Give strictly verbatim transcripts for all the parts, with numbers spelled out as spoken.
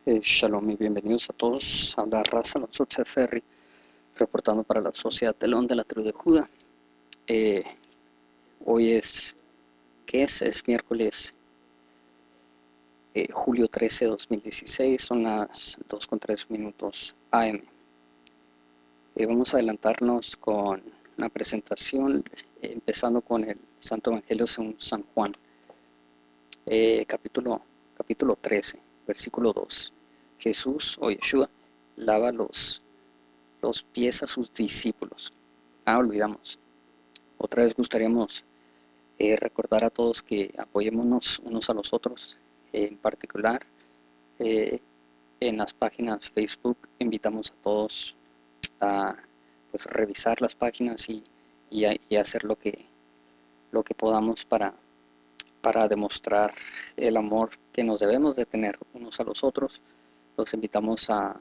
Eh, shalom y bienvenidos a todos. Habla Raza Alonso Ferry, reportando para la Sociedad Telón de la Tribu de Judá. Eh, hoy es, ¿qué es? Es miércoles, eh, julio trece de dos mil dieciséis, son las dos con tres minutos A M. Eh, vamos a adelantarnos con la presentación, eh, empezando con el Santo Evangelio según San Juan, eh, capítulo, capítulo trece, versículo dos. Jesús o Yeshua lava los los pies a sus discípulos. Ah, olvidamos. Otra vez gustaríamos eh, recordar a todos que apoyémonos unos a los otros. Eh, en particular, eh, en las páginas Facebook invitamos a todos a pues, revisar las páginas y, y, a, y hacer lo que, lo que podamos para, para demostrar el amor que nos debemos de tener unos a los otros. Los invitamos a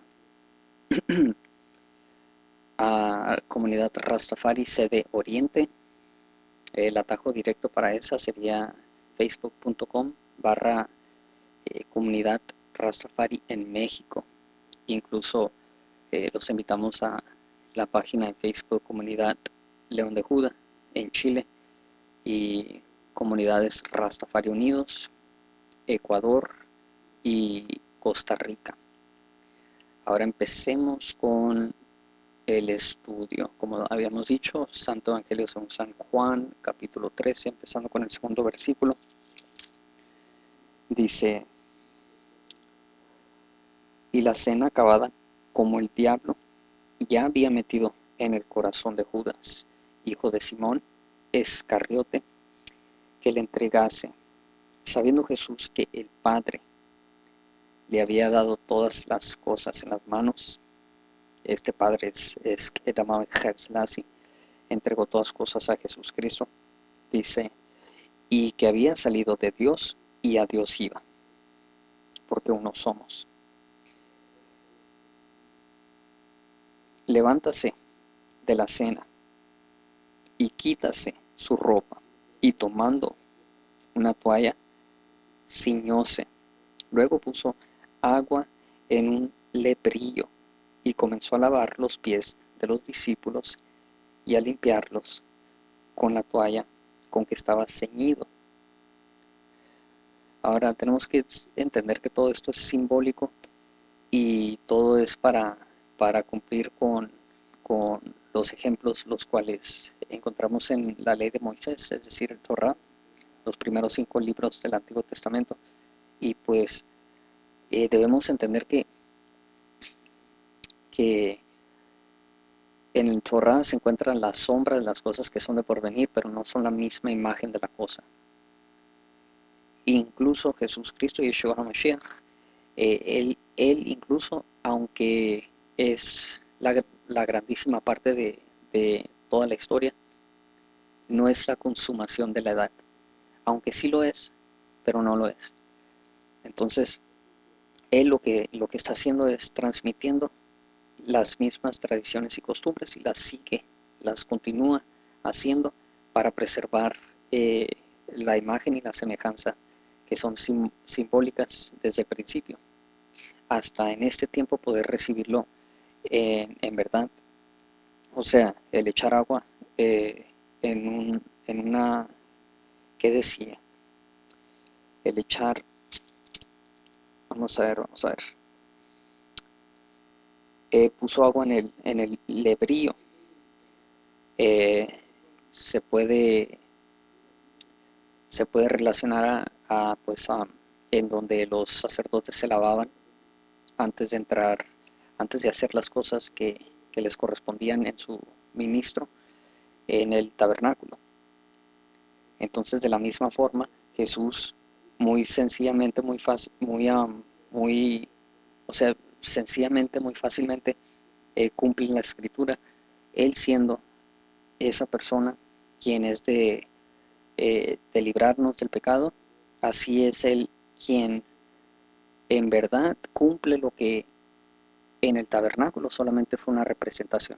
a Comunidad Rastafari Sede Oriente. El atajo directo para esa sería facebook.com barra eh, Comunidad Rastafari en México. Incluso eh, los invitamos a la página en Facebook Comunidad León de Judá en Chile y Comunidades Rastafari Unidos, Ecuador y Costa Rica. Ahora empecemos con el estudio. Como habíamos dicho, Santo Evangelio según San Juan, capítulo trece, empezando con el segundo versículo. Dice: y la cena acabada, como el diablo ya había metido en el corazón de Judas, hijo de Simón Escarriote, que le entregase, sabiendo Jesús que el Padre le había dado todas las cosas en las manos. Este Padre es, es el llamado Jesús, entregó todas las cosas a Jesucristo. Dice, y que había salido de Dios y a Dios iba, porque uno somos. Levántase de la cena y quítase su ropa, y tomando una toalla, ciñóse. Luego puso agua en un lebrillo y comenzó a lavar los pies de los discípulos y a limpiarlos con la toalla con que estaba ceñido. Ahora tenemos que entender que todo esto es simbólico y todo es para, para cumplir con, con los ejemplos los cuales encontramos en la ley de Moisés, es decir, el Torá, los primeros cinco libros del Antiguo Testamento. Y pues eh, debemos entender que, que en el Torá se encuentran las sombras de las cosas que son de porvenir, pero no son la misma imagen de la cosa. Incluso Jesucristo, Yeshua HaMashiach, eh, él, él incluso, aunque es la, la grandísima parte de, de toda la historia, no es la consumación de la edad, aunque sí lo es, pero no lo es. Entonces, él lo que, lo que está haciendo es transmitiendo las mismas tradiciones y costumbres y las sigue, las continúa haciendo para preservar eh, la imagen y la semejanza que son sim simbólicas desde el principio, hasta en este tiempo poder recibirlo en, en verdad. O sea, el echar agua eh, en, un, en una, ¿qué decía? El echar, vamos a ver, vamos a ver, eh, puso agua en el, en el lebrío. Eh, se puede se puede relacionar a, a pues a, en donde los sacerdotes se lavaban antes de entrar, antes de hacer las cosas que, que les correspondían en su ministro en el tabernáculo. Entonces, de la misma forma, Jesús muy sencillamente, muy fácil, muy, um, muy, o sea, sencillamente, muy fácilmente eh, cumple la escritura, él siendo esa persona quien es de, eh, de librarnos del pecado, así es él quien en verdad cumple lo que en el tabernáculo solamente fue una representación.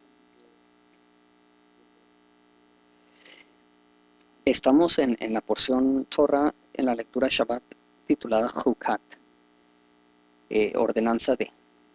Estamos en, en la porción Torah, en la lectura Shabbat, titulada Hukat. eh, ordenanza de.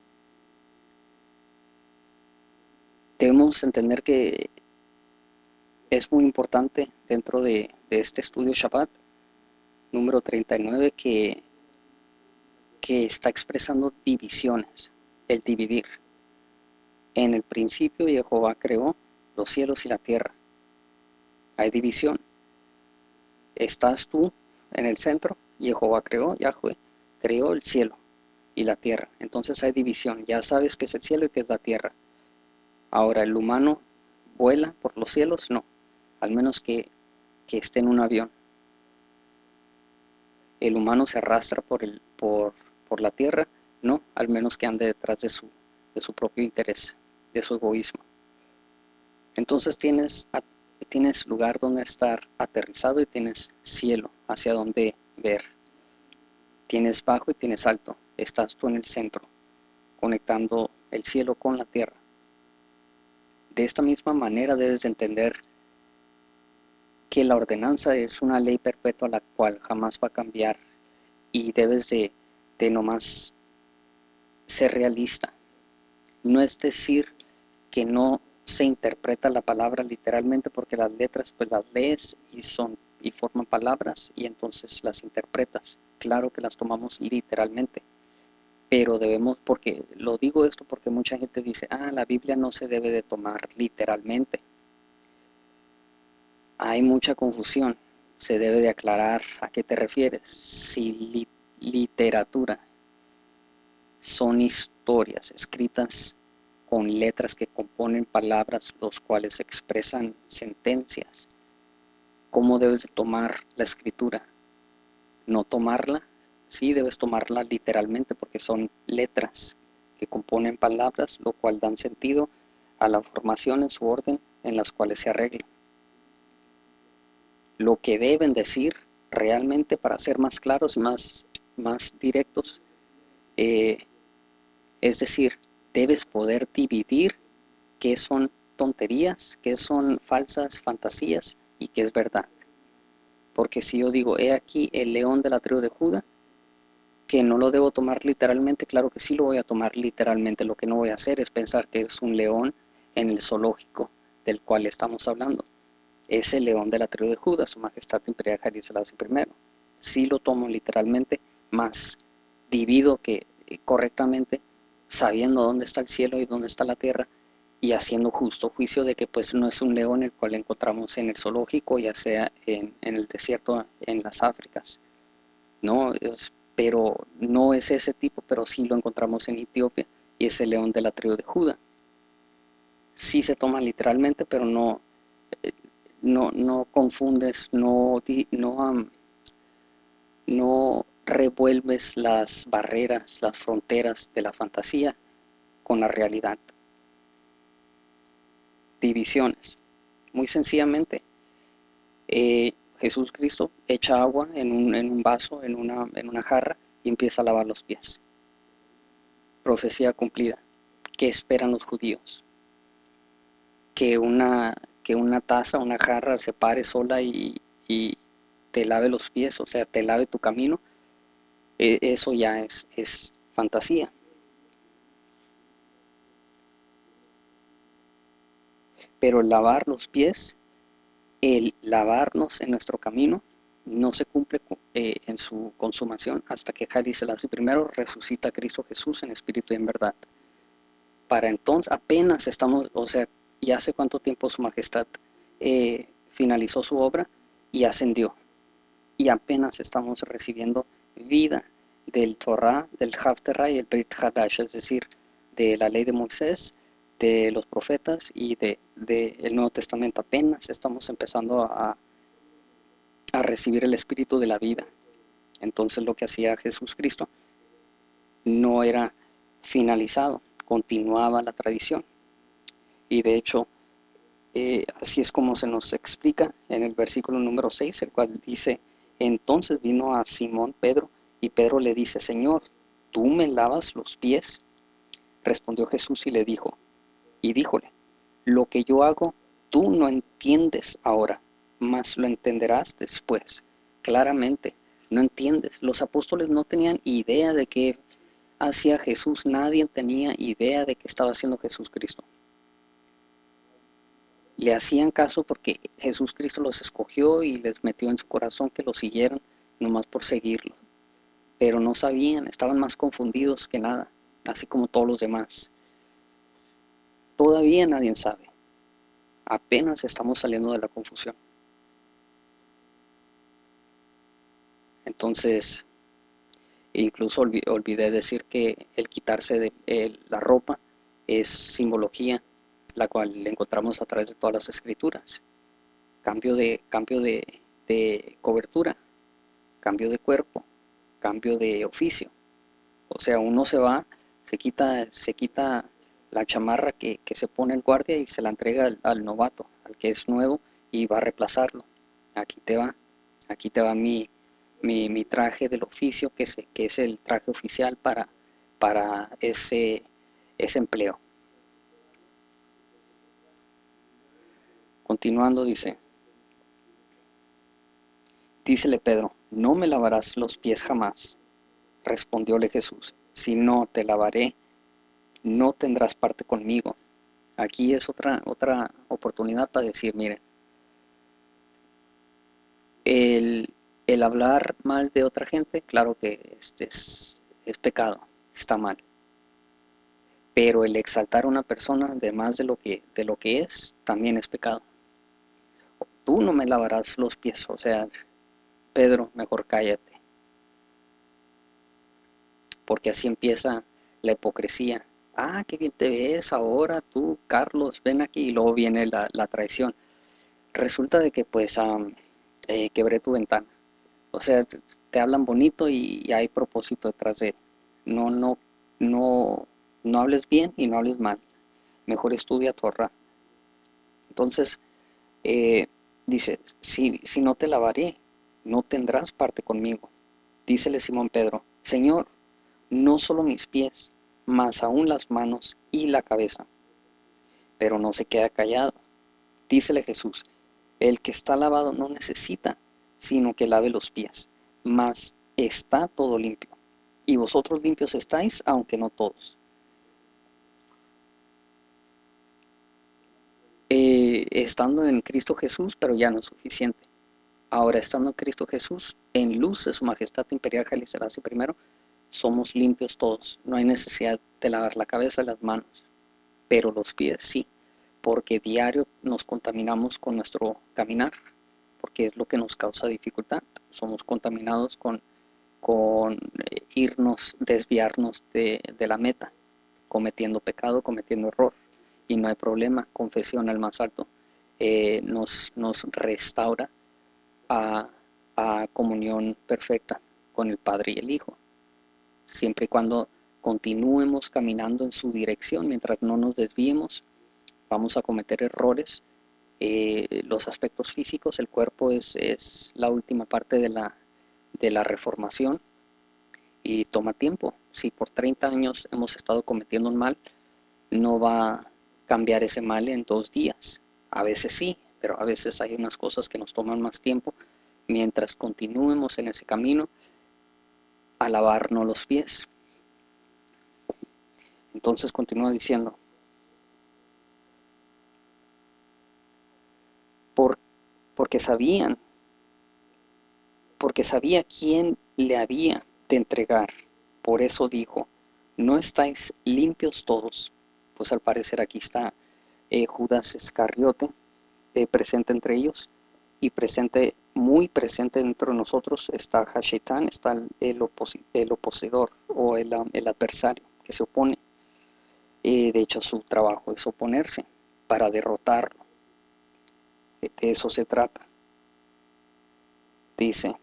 Debemos entender que es muy importante dentro de, de este estudio Shabbat número treinta y nueve que, que está expresando divisiones, el dividir. En el principio Jehová creó los cielos y la tierra. Hay división. Estás tú en el centro, Jehová creó, Yahweh creó el cielo y la tierra. Entonces hay división. Ya sabes qué es el cielo y qué es la tierra. Ahora, ¿el humano vuela por los cielos? No, al menos que, que esté en un avión. ¿El humano se arrastra por, el, por, por la tierra? No, al menos que ande detrás de su, de su propio interés, de su egoísmo. Entonces tienes, tienes lugar donde estar aterrizado y tienes cielo hacia donde ver. Tienes bajo y tienes alto. Estás tú en el centro, conectando el cielo con la tierra. De esta misma manera debes de entender que la ordenanza es una ley perpetua la cual jamás va a cambiar y debes de, de nomás ser realista. No es decir que no se interpreta la palabra literalmente, porque las letras pues las lees y son y forman palabras y entonces las interpretas. Claro que las tomamos literalmente, pero debemos, porque lo digo esto porque mucha gente dice, ah, la Biblia no se debe de tomar literalmente. Hay mucha confusión, se debe de aclarar a qué te refieres. Si li literatura son historias escritas con letras que componen palabras, los cuales expresan sentencias, ¿cómo debes de tomar la escritura? No tomarla, sí debes tomarla literalmente porque son letras que componen palabras, lo cual dan sentido a la formación en su orden en las cuales se arreglan. Lo que deben decir realmente, para ser más claros y más, más directos, eh, es decir, debes poder dividir qué son tonterías, qué son falsas fantasías y qué es verdad. Porque si yo digo, he aquí el león de la tribu de Judá, que no lo debo tomar literalmente, claro que sí lo voy a tomar literalmente. Lo que no voy a hacer es pensar que es un león en el zoológico del cual estamos hablando. Es el león de la tribu de Judá, su majestad imperial Haile Selassie primero. Sí lo tomo literalmente, más divido que correctamente, sabiendo dónde está el cielo y dónde está la tierra, y haciendo justo juicio de que pues no es un león el cual encontramos en el zoológico, ya sea en, en el desierto, en las Áfricas, no, es, pero no es ese tipo, pero sí lo encontramos en Etiopía, y es el león de la tribu de Judá. Sí se toma literalmente, pero no, eh, no, no confundes, no, no, um, no revuelves las barreras, las fronteras de la fantasía con la realidad. Divisiones. Muy sencillamente, eh, Jesús Cristo echa agua en un, en un vaso, en una, en una jarra, y empieza a lavar los pies. Profecía cumplida. ¿Qué esperan los judíos? Que una, que una taza, una jarra se pare sola y, y te lave los pies, o sea, te lave tu camino. Eh, eso ya es, es fantasía. Pero lavar los pies, el lavarnos en nuestro camino, no se cumple eh, en su consumación hasta que Haile Selassie primero resucita a Cristo Jesús en espíritu y en verdad. Para entonces apenas estamos, o sea, ya hace cuánto tiempo su majestad eh, finalizó su obra y ascendió. Y apenas estamos recibiendo vida del Torah, del Haftarah y el Brit Hadash, es decir, de la ley de Moisés, de los profetas y del de, de Nuevo Testamento. Apenas estamos empezando a, a recibir el espíritu de la vida. Entonces lo que hacía Jesús Cristo no era finalizado, continuaba la tradición. Y de hecho, eh, así es como se nos explica en el versículo número seis, el cual dice, entonces vino a Simón Pedro, y Pedro le dice, Señor, ¿tú me lavas los pies? Respondió Jesús y le dijo, y díjole, lo que yo hago, tú no entiendes ahora, mas lo entenderás después. Claramente, no entiendes. Los apóstoles no tenían idea de qué hacía Jesús, nadie tenía idea de que estaba haciendo Jesús Cristo. Le hacían caso porque Jesús Cristo los escogió y les metió en su corazón que lo siguieran, nomás por seguirlo. Pero no sabían, estaban más confundidos que nada, así como todos los demás. Todavía nadie sabe. Apenas estamos saliendo de la confusión. Entonces, incluso olvidé decir que el quitarse de el, la ropa es simbología, la cual encontramos a través de todas las escrituras. Cambio de, cambio de, de cobertura, cambio de cuerpo, cambio de oficio. O sea, uno se va, se quita, se quita la chamarra que, que se pone el guardia y se la entrega al, al novato, al que es nuevo, y va a reemplazarlo. Aquí te va, aquí te va mi, mi, mi traje del oficio, que es, que es el traje oficial para, para ese, ese empleo. Continuando dice, dícele Pedro, no me lavarás los pies jamás. Respondióle Jesús, si no te lavaré, no tendrás parte conmigo. Aquí es otra, otra oportunidad para decir, miren, el, el hablar mal de otra gente, claro que este es, es pecado, está mal. Pero el exaltar a una persona de más de lo que, de lo que es, también es pecado. Tú no me lavarás los pies, o sea, Pedro, mejor cállate. Porque así empieza la hipocresía. Ah, qué bien te ves ahora tú, Carlos, ven aquí, y luego viene la, la traición. Resulta de que pues um, eh, quebré tu ventana. O sea, te, te hablan bonito y, y hay propósito detrás de él. No, no, no, no hables bien y no hables mal. Mejor estudia Torah. Entonces, eh, dice, si, si no te lavaré, no tendrás parte conmigo. Dícele Simón Pedro, Señor, no solo mis pies, mas aún las manos y la cabeza. Pero no se queda callado. Dícele Jesús, el que está lavado no necesita, sino que lave los pies, mas está todo limpio. Y vosotros limpios estáis, aunque no todos. Eh, estando en Cristo Jesús, pero ya no es suficiente. Ahora, estando en Cristo Jesús, en luz de su majestad imperial Haile Selassie primero, somos limpios todos. No hay necesidad de lavar la cabeza y las manos, pero los pies sí, porque diario nos contaminamos con nuestro caminar, porque es lo que nos causa dificultad. Somos contaminados con, con eh, irnos, desviarnos de, de la meta, cometiendo pecado, cometiendo error. Y no hay problema, confesión al más alto eh, nos, nos restaura a, a comunión perfecta con el Padre y el Hijo, siempre y cuando continuemos caminando en su dirección, mientras no nos desviemos. Vamos a cometer errores. Eh, los aspectos físicos, el cuerpo es, es la última parte de la, de la reformación y toma tiempo. Si por treinta años hemos estado cometiendo un mal, no va a cambiar ese mal en dos días. A veces sí, pero a veces hay unas cosas que nos toman más tiempo. Mientras continuemos en ese camino, a lavarnos los pies. Entonces continúa diciendo, por, porque sabían, porque sabía quién le había de entregar. Por eso dijo, no estáis limpios todos. Pues al parecer aquí está eh, Judas Iscariote eh, presente entre ellos, y presente, muy presente dentro de nosotros está Hashetán, está el, el, oposi, el opositor o el, el adversario que se opone. Eh, de hecho, su trabajo es oponerse para derrotarlo. De eso se trata. Dice,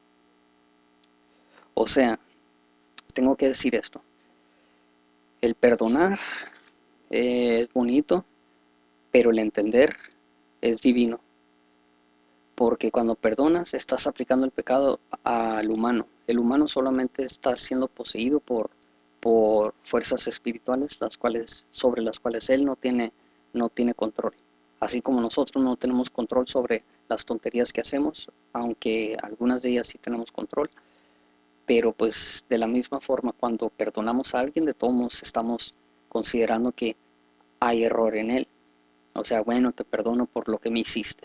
o sea, tengo que decir esto. El perdonar eh, es bonito, pero el entender es divino. Porque cuando perdonas, estás aplicando el pecado al humano. El humano solamente está siendo poseído por, por fuerzas espirituales, las cuales, sobre las cuales él no tiene, no tiene control. Así como nosotros no tenemos control sobre las tonterías que hacemos, aunque algunas de ellas sí tenemos control, Pero pues de la misma forma, cuando perdonamos a alguien, de todos modos estamos considerando que hay error en él. O sea, bueno, te perdono por lo que me hiciste.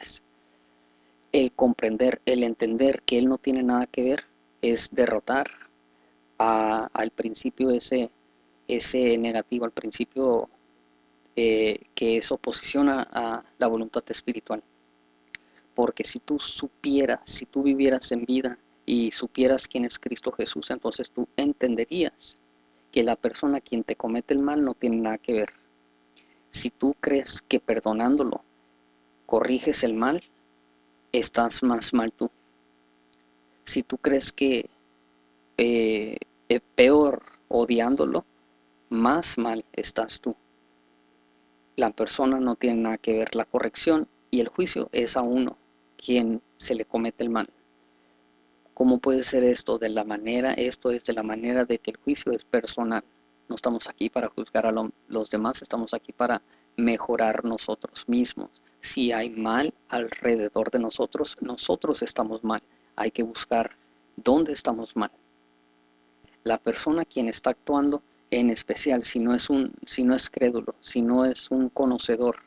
El comprender, el entender que él no tiene nada que ver, es derrotar a, al principio ese, ese negativo, al principio eh, que es oposición a, a la voluntad espiritual. Porque si tú supieras, si tú vivieras en vida y supieras quién es Cristo Jesús, entonces tú entenderías que la persona a quien te comete el mal no tiene nada que ver. Si tú crees que perdonándolo corriges el mal, estás más mal tú. Si tú crees que eh, eh, peor odiándolo, más mal estás tú. La persona no tiene nada que ver. La corrección y el juicio es a uno quien se le comete el mal. ¿Cómo puede ser esto? De la manera, esto es de la manera de que el juicio es personal. No estamos aquí para juzgar a lo, los demás, estamos aquí para mejorar nosotros mismos. Si hay mal alrededor de nosotros, nosotros estamos mal. Hay que buscar dónde estamos mal. La persona quien está actuando, en especial si no es, un, si no es crédulo, si no es un conocedor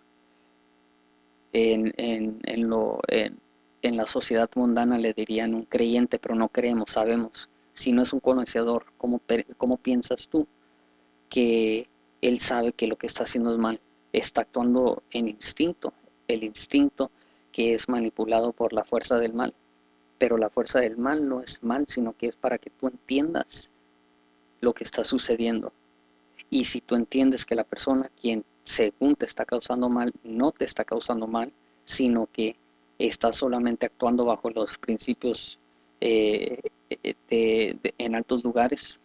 en, en, en, lo, en, en la sociedad mundana le dirían un creyente, pero no creemos, sabemos. Si no es un conocedor, ¿cómo, cómo piensas tú que él sabe que lo que está haciendo es mal? Está actuando en instinto, el instinto que es manipulado por la fuerza del mal. Pero la fuerza del mal no es mal, sino que es para que tú entiendas lo que está sucediendo. Y si tú entiendes que la persona quien según te está causando mal, no te está causando mal, sino que está solamente actuando bajo los principios eh, de, de, en altos lugares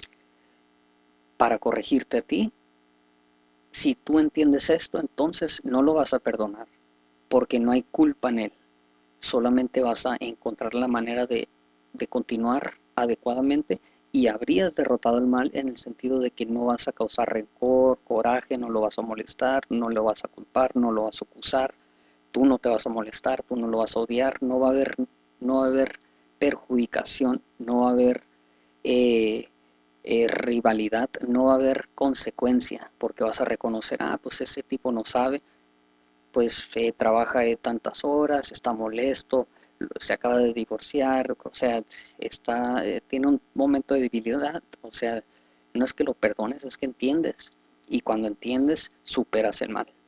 para corregirte a ti, si tú entiendes esto, entonces no lo vas a perdonar, porque no hay culpa en él. Solamente vas a encontrar la manera de, de continuar adecuadamente y habrías derrotado el mal en el sentido de que no vas a causar rencor, coraje, no lo vas a molestar, no lo vas a culpar, no lo vas a acusar, tú no te vas a molestar, tú no lo vas a odiar, no va a haber, no va a haber perjudicación, no va a haber eh, eh, rivalidad, no va a haber consecuencia, porque vas a reconocer, ah, pues ese tipo no sabe, pues eh, trabaja eh, tantas horas, está molesto, se acaba de divorciar, o sea, está, eh, tiene un momento de debilidad, o sea, no es que lo perdones, es que entiendes, y cuando entiendes, superas el mal.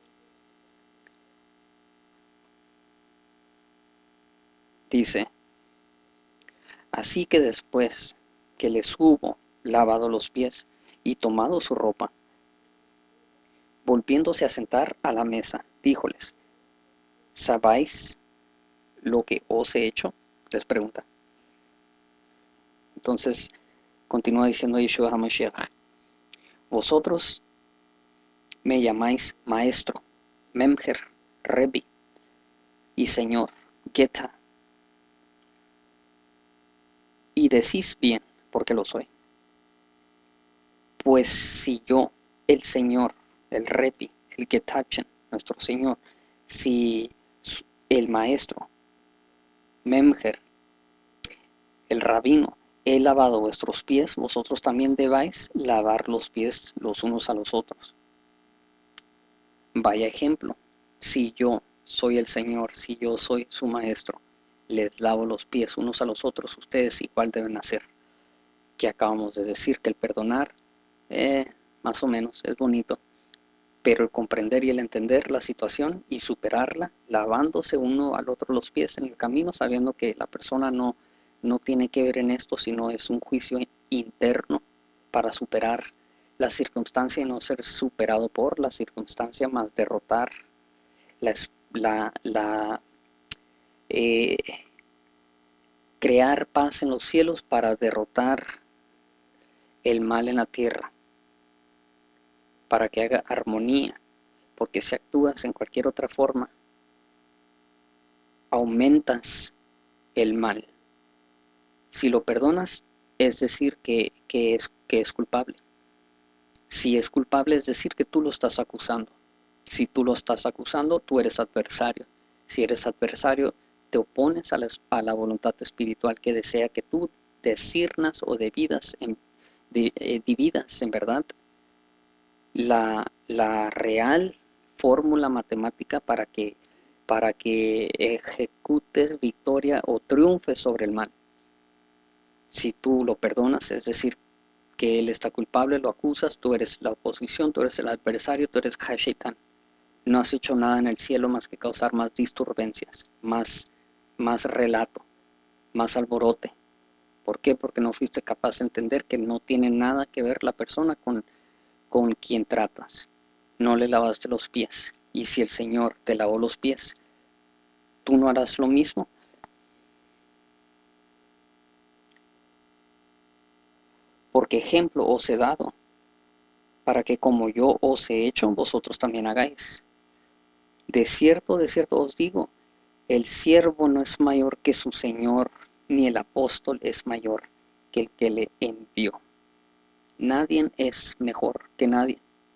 Dice, así que después que les hubo lavado los pies y tomado su ropa, volviéndose a sentar a la mesa, díjoles, ¿sabéis lo que os he hecho? Les pregunta. Entonces, continúa diciendo Yeshua HaMashiach, vosotros me llamáis maestro, memger, Rebbi y señor, Geta, y decís bien, porque lo soy. Pues si yo, el señor, el Rebbi, el Getachen, nuestro señor, si el maestro, memger, el rabino, he lavado vuestros pies, vosotros también debáis lavar los pies los unos a los otros. Vaya ejemplo, si yo soy el Señor, si yo soy su maestro, les lavo los pies unos a los otros, ustedes igual deben hacer. Que acabamos de decir que el perdonar, eh, más o menos, es bonito, pero el comprender y el entender la situación y superarla, lavándose uno al otro los pies en el camino, sabiendo que la persona no, no tiene que ver en esto, sino es un juicio interno para superar la circunstancia y no ser superado por la circunstancia, más derrotar la, la, la eh, crear paz en los cielos para derrotar el mal en la tierra, para que haga armonía, porque si actúas en cualquier otra forma, aumentas el mal. Si lo perdonas, es decir que, que, es, que es culpable. Si es culpable, es decir que tú lo estás acusando. Si tú lo estás acusando, tú eres adversario. Si eres adversario, te opones a la, a la voluntad espiritual que desea que tú decirnos o debidas en, de, eh, dividas en verdad la, la real fórmula matemática para que, para que ejecutes victoria o triunfes sobre el mal. Si tú lo perdonas, es decir, que él está culpable, lo acusas, tú eres la oposición, tú eres el adversario, tú eres Hashitan. No has hecho nada en el cielo más que causar más disturbencias, más, más relato, más alborote. ¿Por qué? Porque no fuiste capaz de entender que no tiene nada que ver la persona con, con quien tratas. No le lavaste los pies. Y si el Señor te lavó los pies, ¿tú no harás lo mismo? Porque ejemplo os he dado, para que como yo os he hecho, vosotros también hagáis. De cierto, de cierto os digo, el siervo no es mayor que su Señor, ni el apóstol es mayor que el que le envió. Nadie es mejor que nadie.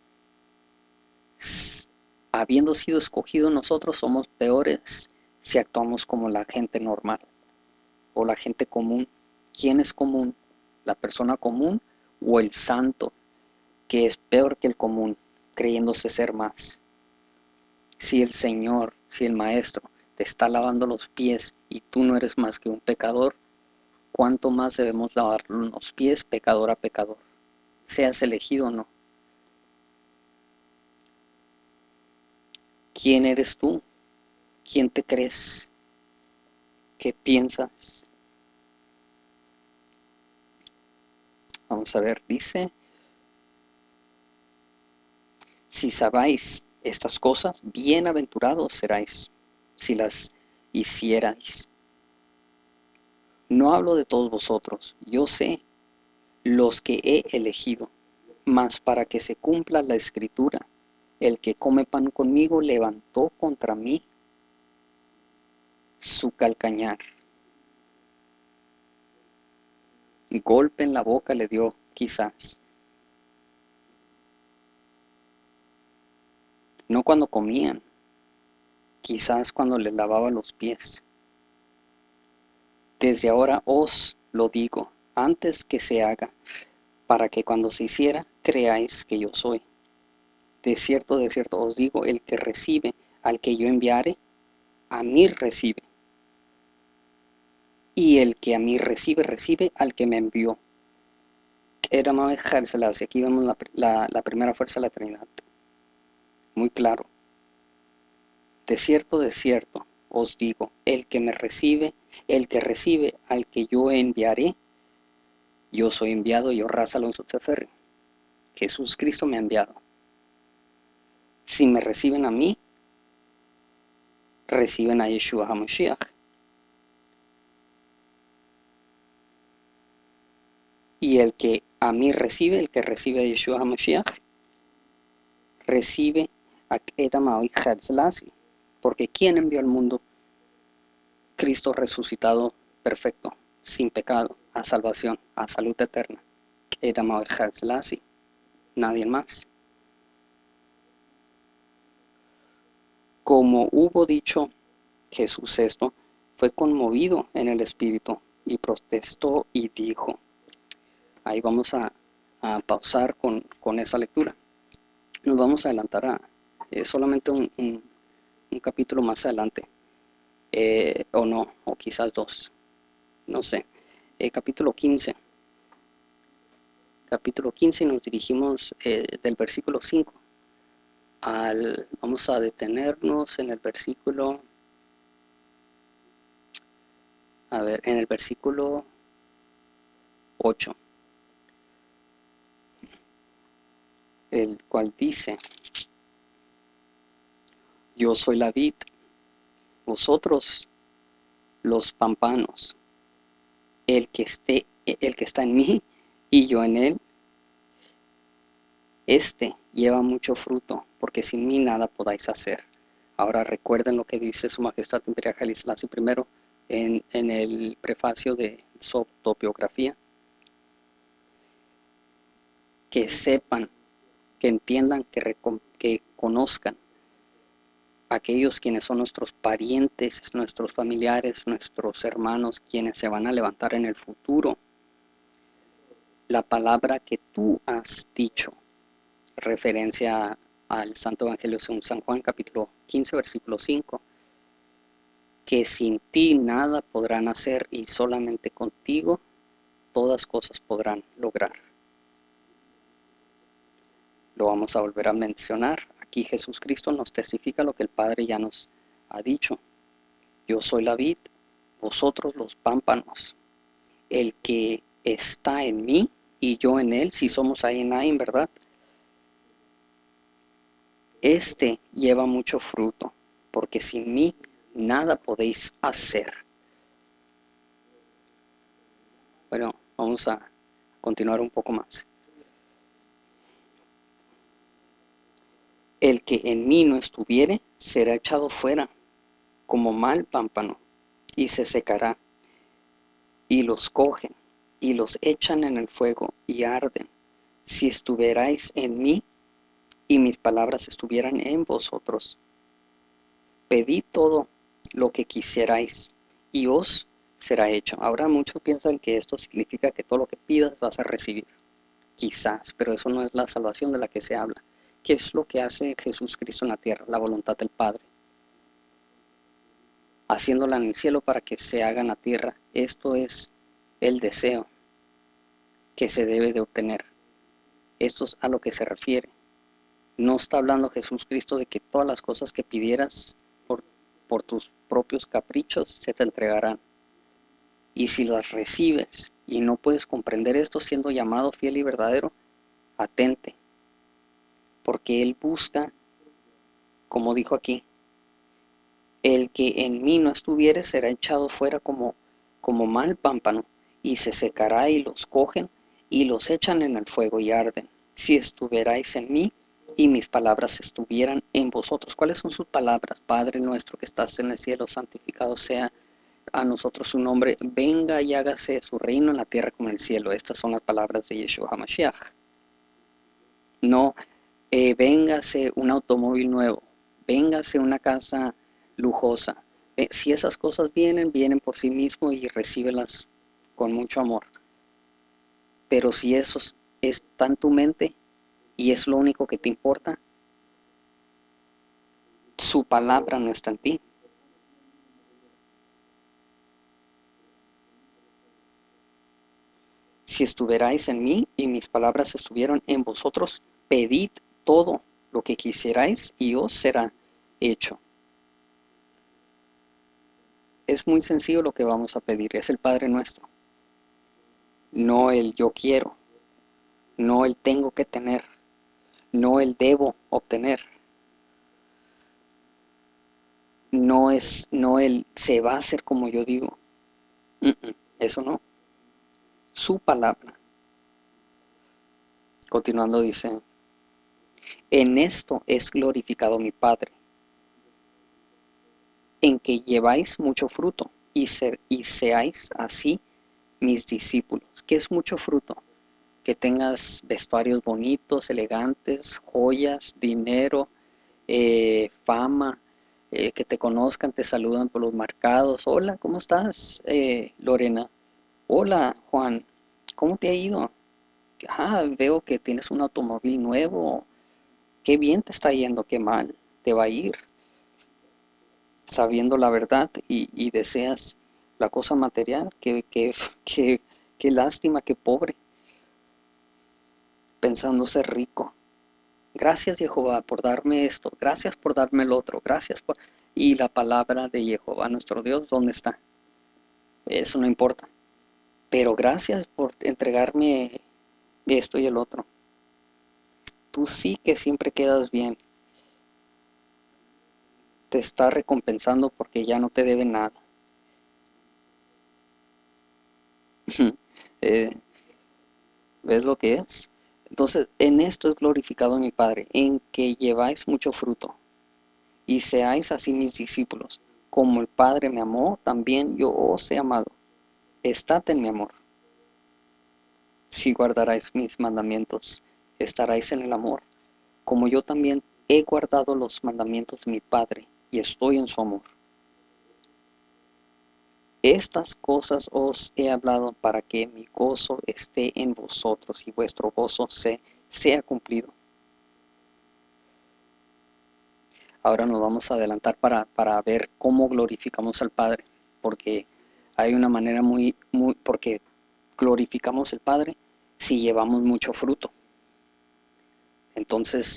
Habiendo sido escogidos, nosotros somos peores si actuamos como la gente normal o la gente común. ¿Quién es común? ¿La persona común o el santo, que es peor que el común, creyéndose ser más? Si el Señor, si el Maestro te está lavando los pies y tú no eres más que un pecador, ¿cuánto más debemos lavar los pies pecador a pecador? Seas elegido o no. ¿Quién eres tú? ¿Quién te crees? ¿Qué piensas? Vamos a ver, dice, si sabéis estas cosas, bienaventurados seráis si las hicierais. No hablo de todos vosotros, yo sé los que he elegido, mas para que se cumpla la escritura, el que come pan conmigo levantó contra mí su calcañar. Golpe en la boca le dio quizás. No cuando comían, quizás cuando les lavaba los pies. Desde ahora os lo digo, antes que se haga, para que cuando se hiciera, creáis que yo soy. De cierto, de cierto os digo, el que recibe al que yo enviare, a mí recibe. Y el que a mí recibe, recibe al que me envió. Era Selassie. Aquí vemos la, la, la primera fuerza de la Trinidad. Muy claro. De cierto, de cierto os digo, el que me recibe, el que recibe al que yo enviaré, yo soy enviado, yo Ras Alonso Tseferri. Jesús Cristo me ha enviado. Si me reciben a mí, reciben a Yeshua HaMashiach. Y el que a mí recibe, el que recibe a Yeshua HaMashiach, recibe a Edam Haoich Selassie. Porque ¿quién envió al mundo? Cristo resucitado, perfecto, sin pecado, a salvación, a salud eterna. Edam Haoich Selassie. Nadie más. Como hubo dicho Jesús esto, fue conmovido en el espíritu y protestó y dijo. Ahí vamos a, a pausar con, con esa lectura. Nos vamos a adelantar a eh, solamente un, un, un capítulo más adelante, eh, o no, o quizás dos, no sé. Eh, capítulo quince. Capítulo quince, nos dirigimos eh, del versículo cinco al, vamos a detenernos en el versículo, a ver, en el versículo ocho, el cual dice, yo soy la vid, vosotros los pámpanos, el que esté, el que está en mí y yo en él, este lleva mucho fruto, porque sin mí nada podáis hacer. Ahora recuerden lo que dice Su Majestad Imperial Haile Selassie primero en, en el prefacio de su autobiografía. Que sepan, que entiendan, que, que conozcan aquellos quienes son nuestros parientes, nuestros familiares, nuestros hermanos, quienes se van a levantar en el futuro la palabra que tú has dicho, referencia al Santo Evangelio según San Juan, capítulo quince, versículo cinco, que sin ti nada podrán hacer y solamente contigo todas cosas podrán lograr. Lo vamos a volver a mencionar. Aquí Jesús Cristo nos testifica lo que el Padre ya nos ha dicho. Yo soy la vid, vosotros los pámpanos. El que está en mí y yo en él, si somos ahí en ahí, ¿verdad? Este lleva mucho fruto, porque sin mí nada podéis hacer. Bueno, vamos a continuar un poco más. El que en mí no estuviere será echado fuera como mal pámpano y se secará, y los cogen y los echan en el fuego y arden. Si estuvierais en mí y mis palabras estuvieran en vosotros, pedid todo lo que quisierais y os será hecho. Ahora muchos piensan que esto significa que todo lo que pidas vas a recibir. Quizás, pero eso no es la salvación de la que se habla. ¿Qué es lo que hace Jesús Cristo en la tierra? La voluntad del Padre. Haciéndola en el cielo para que se haga en la tierra. Esto es el deseo que se debe de obtener. Esto es a lo que se refiere. No está hablando Jesús Cristo de que todas las cosas que pidieras por, por tus propios caprichos se te entregarán. Y si las recibes y no puedes comprender esto siendo llamado fiel y verdadero, atente. Porque Él busca, como dijo aquí, el que en mí no estuviere será echado fuera como, como mal pámpano, y se secará y los cogen y los echan en el fuego y arden. Si estuvierais en mí y mis palabras estuvieran en vosotros. ¿Cuáles son sus palabras? Padre nuestro que estás en el cielo, santificado sea a nosotros su nombre. Venga y hágase su reino en la tierra como en el cielo. Estas son las palabras de Yeshua HaMashiach. No, eh, véngase un automóvil nuevo, véngase una casa lujosa. Eh, si esas cosas vienen, vienen por sí mismo y recíbelas con mucho amor. Pero si eso está en tu mente y es lo único que te importa, su palabra no está en ti. Si estuvierais en mí y mis palabras estuvieran en vosotros, pedid todo lo que quisierais y os será hecho. Es muy sencillo lo que vamos a pedir, es el Padre Nuestro. No el yo quiero, no el tengo que tener, no el debo obtener, no es, no el se va a hacer como yo digo. Mm-mm, eso no. Su palabra. Continuando dice, en esto es glorificado mi Padre, en que lleváis mucho fruto y, ser, y seáis así mis discípulos. ¿Qué es mucho fruto? Que tengas vestuarios bonitos, elegantes, joyas, dinero, eh, fama, eh, que te conozcan, te saludan por los mercados. Hola, ¿cómo estás, eh, Lorena? Hola, Juan, ¿cómo te ha ido? Ah, veo que tienes un automóvil nuevo. Qué bien te está yendo, qué mal te va a ir. Sabiendo la verdad y, y deseas la cosa material, qué, qué, qué, qué lástima, qué pobre, pensando ser rico. Gracias, Jehová, por darme esto, gracias por darme el otro, gracias por... Y la palabra de Jehová, nuestro Dios, ¿dónde está? Eso no importa. Pero gracias por entregarme esto y el otro. Tú sí que siempre quedas bien. Te está recompensando porque ya no te debe nada. eh, ¿Ves lo que es? Entonces, en esto es glorificado mi Padre, en que lleváis mucho fruto y seáis así mis discípulos. Como el Padre me amó, también yo os he amado. Estad en mi amor. Si guardaréis mis mandamientos, estaréis en el amor, como yo también he guardado los mandamientos de mi Padre y estoy en su amor. Estas cosas os he hablado para que mi gozo esté en vosotros y vuestro gozo se, sea cumplido. Ahora nos vamos a adelantar para, para ver cómo glorificamos al Padre, porque hay una manera muy, muy, porque glorificamos al Padre si llevamos mucho fruto. Entonces,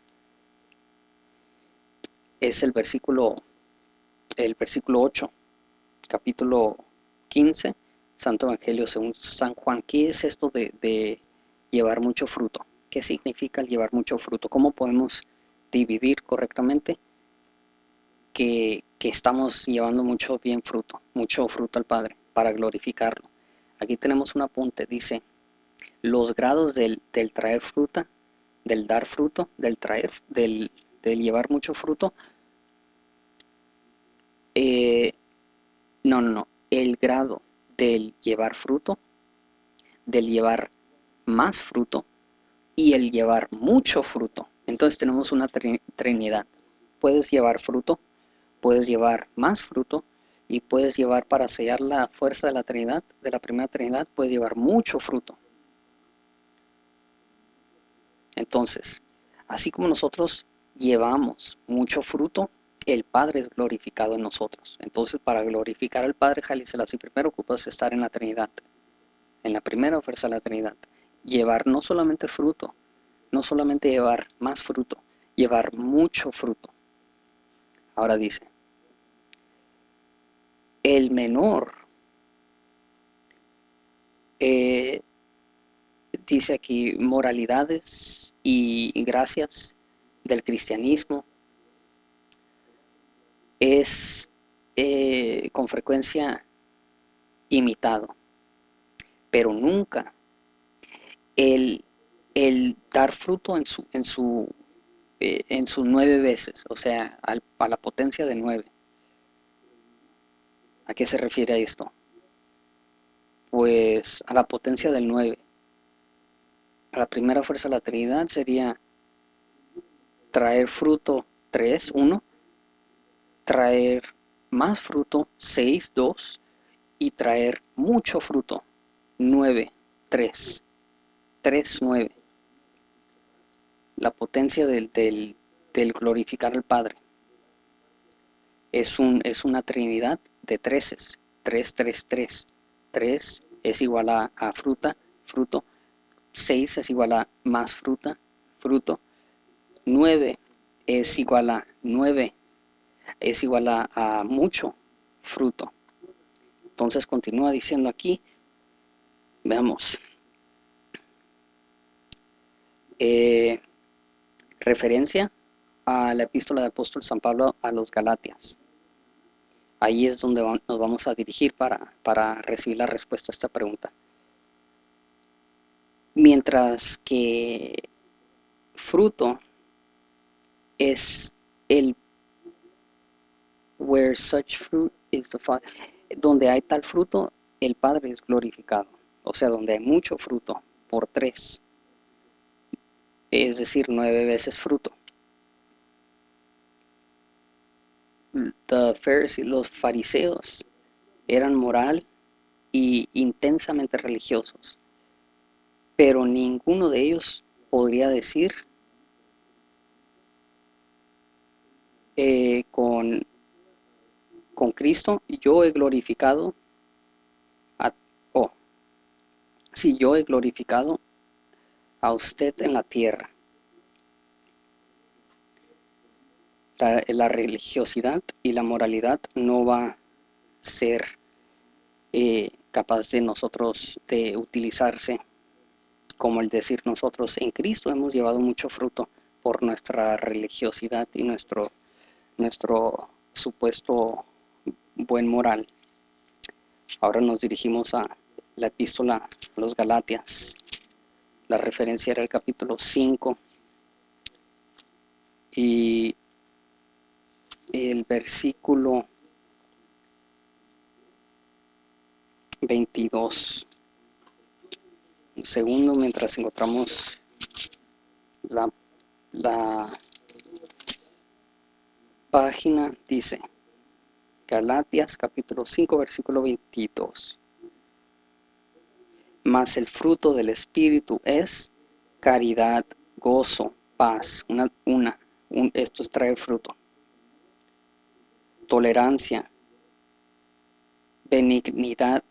es el versículo, el versículo ocho, capítulo quince, Santo Evangelio según San Juan. ¿Qué es esto de, de llevar mucho fruto? ¿Qué significa el llevar mucho fruto? ¿Cómo podemos dividir correctamente que, que estamos llevando mucho bien fruto, mucho fruto al Padre para glorificarlo? Aquí tenemos un apunte, dice, los grados del, del traer fruta, del dar fruto, del traer, del, del llevar mucho fruto. Eh, no, no, no, el grado del llevar fruto, del llevar más fruto y el llevar mucho fruto. Entonces tenemos una trinidad. Puedes llevar fruto, puedes llevar más fruto y puedes llevar, para sellar la fuerza de la Trinidad, de la primera Trinidad, puedes llevar mucho fruto. Entonces, así como nosotros llevamos mucho fruto, el Padre es glorificado en nosotros. Entonces, para glorificar al Padre, Haile Selassie, primero ocupas estar en la Trinidad, en la primera fuerza de la Trinidad. Llevar no solamente fruto, no solamente llevar más fruto, llevar mucho fruto. Ahora dice, el menor, eh, dice aquí, moralidades y gracias del cristianismo, es eh, con frecuencia imitado, pero nunca el, el dar fruto en su, en su, eh, en sus nueve veces, o sea, al, a la potencia de nueve. ¿A qué se refiere a esto? Pues a la potencia del nueve. A la primera fuerza de la Trinidad sería traer fruto tres, uno, traer más fruto seis, dos, y traer mucho fruto nueve, tres, tres, nueve. La potencia del, del, del glorificar al Padre es, un, es una trinidad de treces, tres, tres, tres. tres es igual a, a fruta, fruto. seis es igual a más fruta, fruto. nueve es igual a nueve, es igual a, a mucho fruto. Entonces continúa diciendo aquí, veamos, eh, referencia a la epístola del apóstol San Pablo a los Galatias. Ahí es donde nos vamos a dirigir para, para recibir la respuesta a esta pregunta. Mientras que fruto es el where such fruit is the Father, donde hay tal fruto, el Padre es glorificado. O sea, donde hay mucho fruto, por tres, es decir, nueve veces fruto. The Pharisees, los fariseos eran moral y intensamente religiosos, pero ninguno de ellos podría decir eh, con, con Cristo, yo he glorificado a, oh, sí, yo he glorificado a usted en la tierra. La, la religiosidad y la moralidad no va a ser eh, capaz de nosotros de utilizarse como el decir nosotros en Cristo hemos llevado mucho fruto por nuestra religiosidad y nuestro, nuestro supuesto buen moral. Ahora nos dirigimos a la epístola a los Galatias. La referencia era el capítulo cinco y el versículo veintidós. Un segundo mientras encontramos la, la página. Dice, Galatas capítulo cinco, versículo veintidós. Mas el fruto del Espíritu es caridad, gozo, paz. Una, una, un, esto es traer fruto. Tolerancia, benignidad,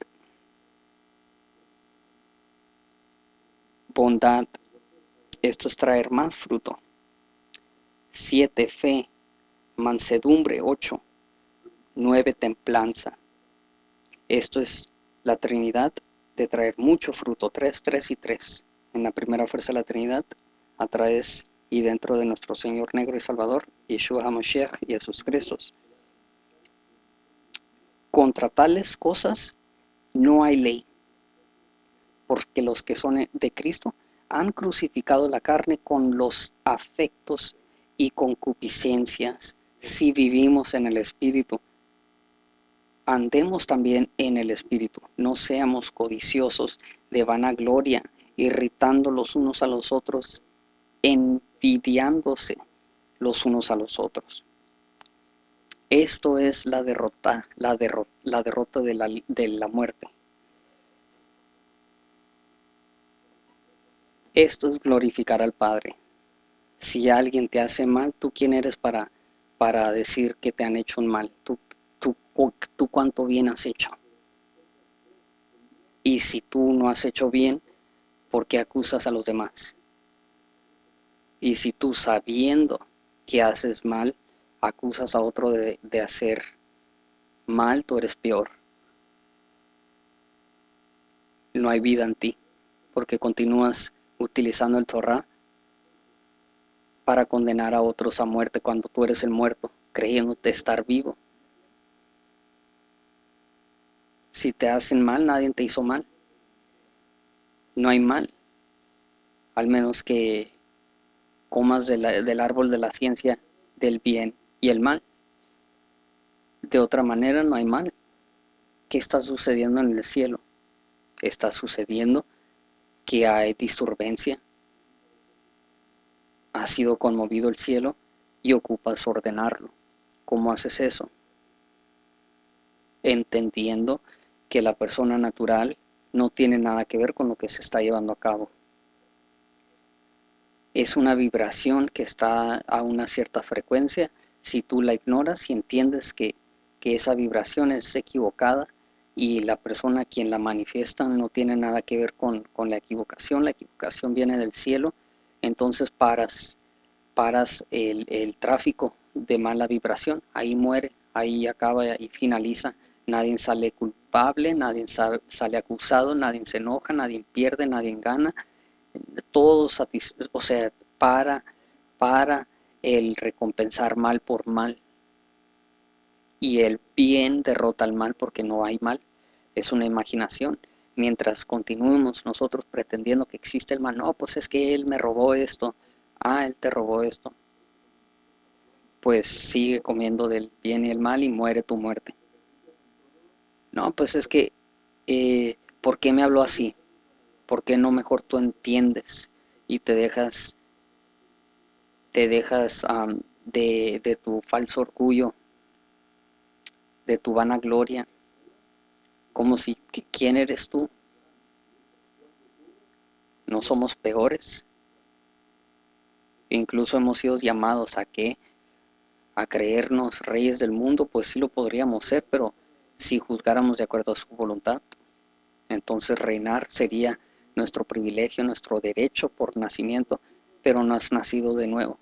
bondad. Esto es traer más fruto. Siete, fe, mansedumbre. Ocho, nueve, templanza. Esto es la Trinidad de traer mucho fruto. Tres, tres y tres. En la primera fuerza de la Trinidad, a través y dentro de nuestro Señor negro y Salvador, Yeshua HaMashiach y Jesús Cristo. Contra tales cosas no hay ley, porque los que son de Cristo han crucificado la carne con los afectos y concupiscencias. Si vivimos en el Espíritu, andemos también en el Espíritu. No seamos codiciosos de vanagloria, irritando los unos a los otros, envidiándose los unos a los otros. Esto es la derrota, la derrota, la derrota de, la, de la muerte. Esto es glorificar al Padre. Si alguien te hace mal, ¿tú quién eres para, para decir que te han hecho un mal? ¿Tú, tú, tú cuánto bien has hecho? Y si tú no has hecho bien, ¿por qué acusas a los demás? Y si tú, sabiendo que haces mal, acusas a otro de, de hacer mal, tú eres peor. No hay vida en ti, porque continúas utilizando el Torah para condenar a otros a muerte cuando tú eres el muerto, creyéndote estar vivo. Si te hacen mal, nadie te hizo mal. No hay mal, al menos que comas de la, del árbol de la ciencia del bien y el mal. De otra manera no hay mal. ¿Qué está sucediendo en el cielo? Está sucediendo que hay disturbancia. Ha sido conmovido el cielo y ocupas ordenarlo. ¿Cómo haces eso? Entendiendo que la persona natural no tiene nada que ver con lo que se está llevando a cabo. Es una vibración que está a una cierta frecuencia. Si tú la ignoras y entiendes que, que esa vibración es equivocada y la persona a quien la manifiesta no tiene nada que ver con, con la equivocación, la equivocación viene del cielo, entonces paras, paras el, el tráfico de mala vibración, ahí muere, ahí acaba y finaliza. Nadie sale culpable, nadie sabe, sale acusado, nadie se enoja, nadie pierde, nadie gana. Todo satis o sea, para, para el recompensar mal por mal. Y el bien derrota al mal porque no hay mal. Es una imaginación. Mientras continuemos nosotros pretendiendo que existe el mal, no, pues es que él me robó esto. Ah, él te robó esto. Pues sigue comiendo del bien y el mal y muere tu muerte. No, pues es que, eh, ¿por qué me habló así? ¿Por qué no mejor tú entiendes y te dejas, te dejas um, de, de tu falso orgullo, de tu vanagloria, como si, ¿quién eres tú? ¿No somos peores? Incluso hemos sido llamados a qué, a creernos reyes del mundo, pues sí lo podríamos ser, pero si juzgáramos de acuerdo a su voluntad, entonces reinar sería nuestro privilegio, nuestro derecho por nacimiento, pero no has nacido de nuevo.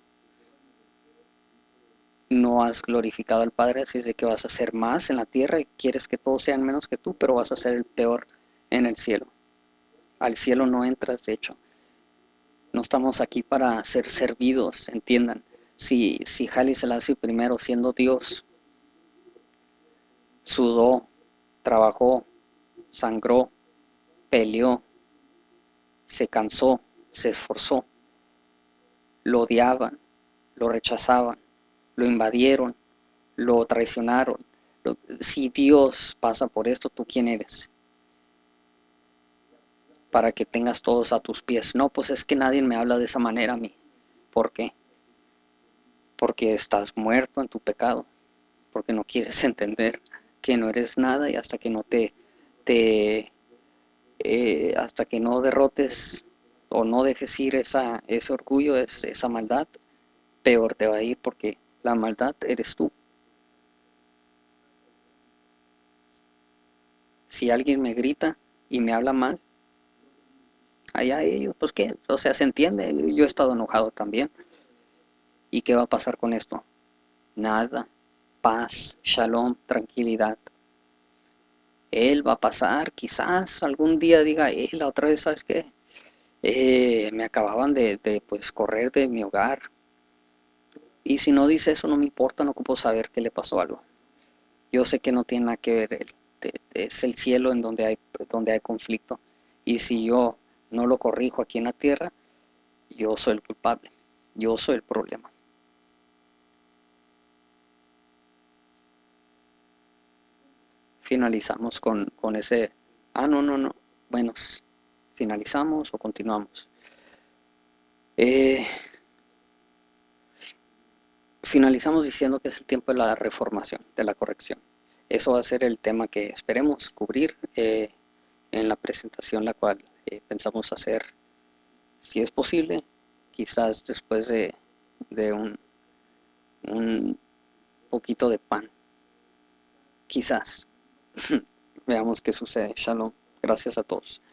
No has glorificado al Padre, así es de que vas a ser más en la tierra y quieres que todos sean menos que tú, pero vas a ser el peor en el cielo. Al cielo no entras, de hecho. No estamos aquí para ser servidos, entiendan. Si, si Haile Selassie primero, siendo Dios, sudó, trabajó, sangró, peleó, se cansó, se esforzó, lo odiaban, lo rechazaban, lo invadieron, lo traicionaron. Lo, si Dios pasa por esto, ¿tú quién eres? Para que tengas todos a tus pies. No, pues es que nadie me habla de esa manera a mí. ¿Por qué? Porque estás muerto en tu pecado. porque no quieres entender que no eres nada y hasta que no te, te eh, hasta que no derrotes o no dejes ir esa, ese orgullo, es, esa maldad, peor te va a ir porque la maldad eres tú. Si alguien me grita y me habla mal, allá ellos, pues qué, o sea, se entiende, yo he estado enojado también. ¿Y qué va a pasar con esto? Nada, paz, shalom, tranquilidad. Él va a pasar, quizás algún día diga, eh, la otra vez, ¿sabes qué? Eh, me acababan de, de, pues, correr de mi hogar. Y si no dice eso, no me importa, no ocupo saber que le pasó algo. Yo sé que no tiene nada que ver, el- de- es el cielo en donde hay, donde hay conflicto. Y si yo no lo corrijo aquí en la tierra, yo soy el culpable, yo soy el problema. Finalizamos con, con ese, ah, no, no, no, bueno, finalizamos o continuamos. Eh, Finalizamos diciendo que es el tiempo de la reformación, de la corrección. Eso va a ser el tema que esperemos cubrir eh, en la presentación, la cual eh, pensamos hacer, si es posible, quizás después de, de un, un poquito de pan. Quizás. Veamos qué sucede. Shalom. Gracias a todos.